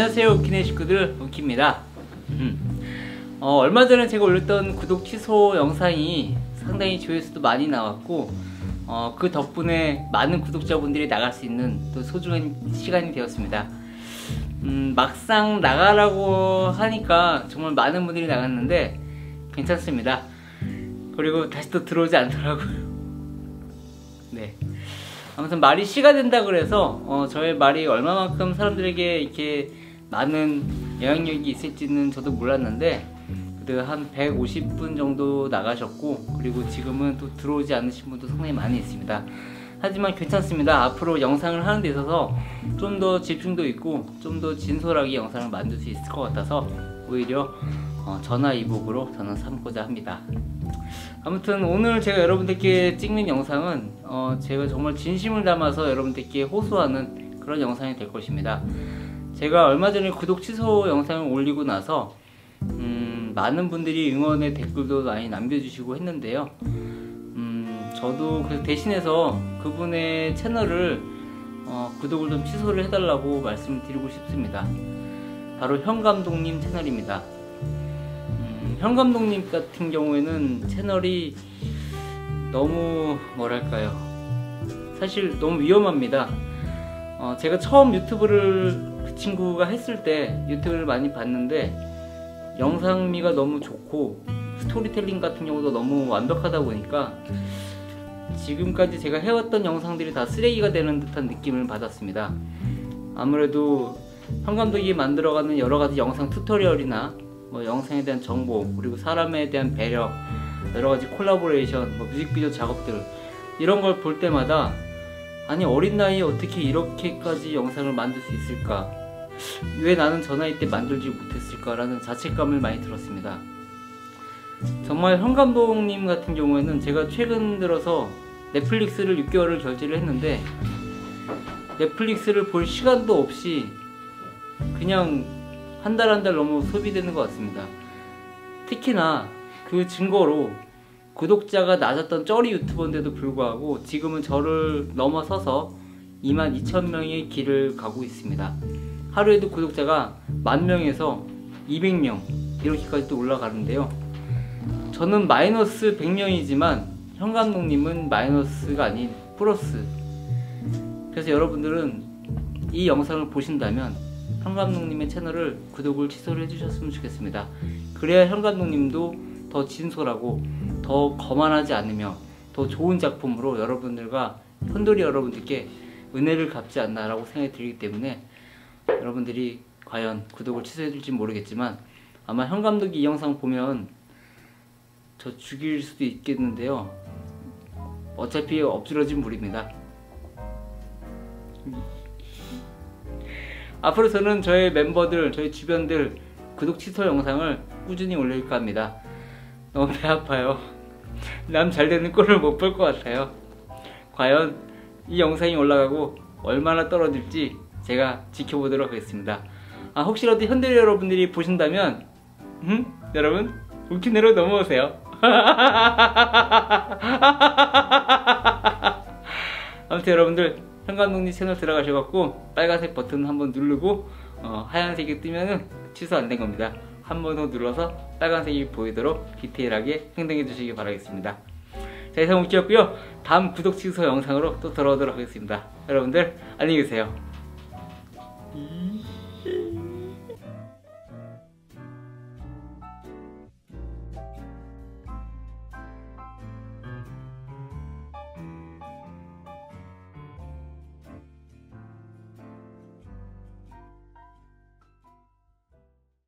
안녕하세요, 우키네 식구들, 우키입니다. 얼마 전에 제가 올렸던 구독 취소 영상이 상당히 조회수도 많이 나왔고 그 덕분에 많은 구독자분들이 나갈 수 있는 또 소중한 시간이 되었습니다. 막상 나가라고 하니까 정말 많은 분들이 나갔는데 괜찮습니다. 그리고 다시 또 들어오지 않더라고요. 네. 아무튼 말이 시가 된다 그래서 저의 말이 얼마만큼 사람들에게 이렇게 많은 영향력이 있을지는 저도 몰랐는데 그래도 한 150분 정도 나가셨고, 그리고 지금은 또 들어오지 않으신 분도 상당히 많이 있습니다. 하지만 괜찮습니다. 앞으로 영상을 하는 데 있어서 좀 더 집중도 있고 좀 더 진솔하게 영상을 만들 수 있을 것 같아서 오히려 전화 이북으로 저는 삼고자 합니다. 아무튼 오늘 제가 여러분들께 찍는 영상은 제가 정말 진심을 담아서 여러분들께 호소하는 그런 영상이 될 것입니다. 제가 얼마 전에 구독 취소 영상을 올리고 나서 많은 분들이 응원의 댓글도 많이 남겨주시고 했는데요. 저도 그 대신해서 그분의 채널을 구독을 좀 취소를 해달라고 말씀을 드리고 싶습니다. 바로 현감독님 채널입니다. 현감독님 같은 경우에는 채널이 너무 뭐랄까요, 사실 너무 위험합니다. 제가 처음 유튜브를 그 친구가 했을 때 유튜브를 많이 봤는데 영상미가 너무 좋고 스토리텔링 같은 경우도 너무 완벽하다 보니까 지금까지 제가 해왔던 영상들이 다 쓰레기가 되는 듯한 느낌을 받았습니다. 아무래도 현감독이 만들어가는 여러가지 영상 튜토리얼이나 영상에 대한 정보, 그리고 사람에 대한 배려, 여러가지 콜라보레이션, 뮤직비디오 작업들, 이런 걸 볼 때마다 아니 어린 나이에 어떻게 이렇게까지 영상을 만들 수 있을까, 왜 나는 저 나이 때 만들지 못했을까 라는 자책감을 많이 들었습니다. 정말 현감독님 같은 경우에는 제가 최근 들어서 넷플릭스를 6개월을 결제를 했는데 넷플릭스를 볼 시간도 없이 그냥 한 달 한 달 너무 소비되는 것 같습니다. 특히나 그 증거로 구독자가 낮았던 쩌리 유튜버인데도 불구하고 지금은 저를 넘어서서 22,000명의 길을 가고 있습니다. 하루에도 구독자가 10,000명에서 200명 이렇게까지도 올라가는데요. 저는 마이너스 100명이지만 현감독님은 마이너스가 아닌 플러스. 그래서 여러분들은 이 영상을 보신다면 현감독님의 채널을 구독을 취소를 해주셨으면 좋겠습니다. 그래야 현감독님도 더 진솔하고 더 거만하지 않으며 더 좋은 작품으로 여러분들과 현돌이 여러분들께 은혜를 갚지 않나 라고 생각이 들기 때문에 여러분들이 과연 구독을 취소해 줄지 모르겠지만 아마 현감독이 이 영상 보면 저 죽일 수도 있겠는데요. 어차피 엎질러진 물입니다. 앞으로 저는 저의 멤버들, 저희 주변들 구독 취소 영상을 꾸준히 올릴까 합니다. 너무 배 아파요. 남 잘되는 꼴을 못 볼 것 같아요. 과연 이 영상이 올라가고 얼마나 떨어질지 제가 지켜보도록 하겠습니다. 혹시라도 현대리 여러분들이 보신다면 여러분 우키네로 넘어오세요. 아무튼 여러분들 현감독님 채널 들어가셔갖고 빨간색 버튼 한번 누르고 하얀색이 뜨면은 취소 안 된 겁니다. 한 번 더 눌러서 빨간색이 보이도록 디테일하게 행동해 주시기 바라겠습니다. 자, 이상 우키였고요. 다음 구독 취소 영상으로 또 돌아오도록 하겠습니다. 여러분들 안녕히 계세요.